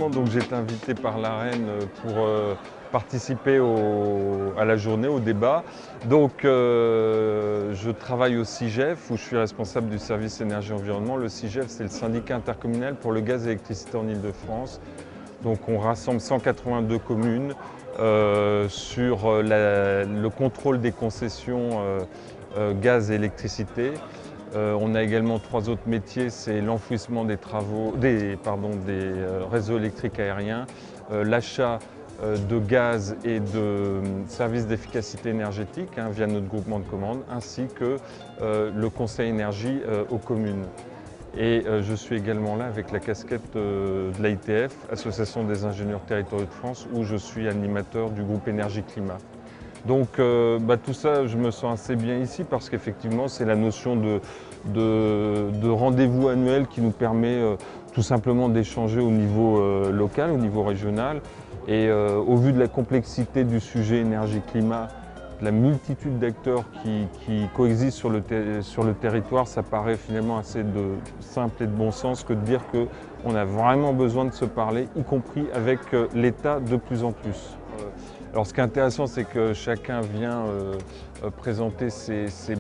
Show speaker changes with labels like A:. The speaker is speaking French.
A: effectivement, donc j'ai été invité par la reine pour participer à la journée, au débat. Donc je travaille au CIGEF où je suis responsable du service énergie-environnement. Le CIGEF, c'est le syndicat intercommunal pour le gaz et l'électricité en Île-de-France. Donc on rassemble 182 communes sur le contrôle des concessions gaz et électricité. On a également 3 autres métiers, c'est l'enfouissement des réseaux électriques aériens, l'achat de gaz et de services d'efficacité énergétique via notre groupement de commandes, ainsi que le conseil énergie aux communes. Et je suis également là avec la casquette de l'AITF, Association des ingénieurs territoriaux de France, où je suis animateur du groupe énergie-climat. Donc tout ça, je me sens assez bien ici parce qu'effectivement, c'est la notion de rendez-vous annuel qui nous permet tout simplement d'échanger au niveau local, au niveau régional. Et au vu de la complexité du sujet énergie-climat, la multitude d'acteurs qui coexistent sur le territoire, ça paraît finalement assez simple et de bon sens que de dire qu'on a vraiment besoin de se parler, y compris avec l'État de plus en plus. Alors ce qui est intéressant, c'est que chacun vient présenter ses